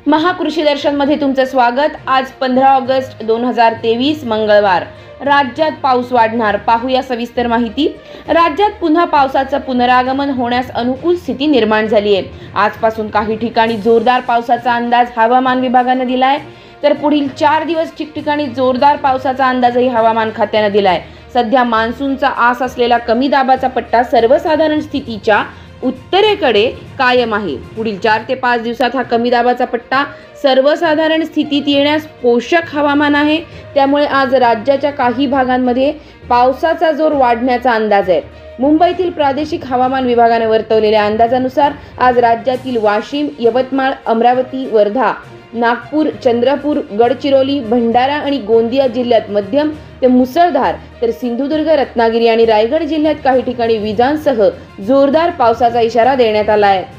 महाकृषी दर्शन मध्ये तुमचं स्वागत। आज 15 ऑगस्ट 2023 मंगळवार। राज्यात पाऊस वाढणार, पाहूया सविस्तर माहिती। राज्यात पुन्हा पावसाचं पुनरागमन होण्यास अनुकूल स्थिती निर्माण झाली आहे। आजपासून काही ठिकाणी जोरदार पावसाचा अंदाज हवामान विभागाने दिलाय, तर पुढील 4 दिवस ठिकठिकाणी जोरदार पावसाचा अंदाजही हवामान खात्याने दिलाय। सध्या मान्सूनचा आस असलेला कमी दाबाचा पट्टा सर्वसाधारण स्थितीच्या उत्तरेकडे कायम आहे। पुढील 4 ते 5 दिवसात हा कमी दाबाचा पट्टा सर्वसाधारण स्थितीत येण्यास पोषक हवामान आहे। त्यामुळे आज राज्याच्या काही भागांमध्ये पावसाचा जोर वाढण्याचा अंदाज आहे। मुंबईतील प्रादेशिक हवामान विभागाने वर्तवलेल्या अंदाजानुसार आज राज्यातील वाशिम, यवतमाळ, अमरावती, वर्धा, नागपूर, चंद्रपूर, गडचिरोली, भंडारा आणि गोंदिया जिल्ह्यात मध्यम ते मुसळधार, तर सिंधुदुर्ग, रत्नागिरी आणि रायगड जिल्ह्यात काही ठिकाणी विजांसह जोरदार पावसाचा इशारा देण्यात आला आहे।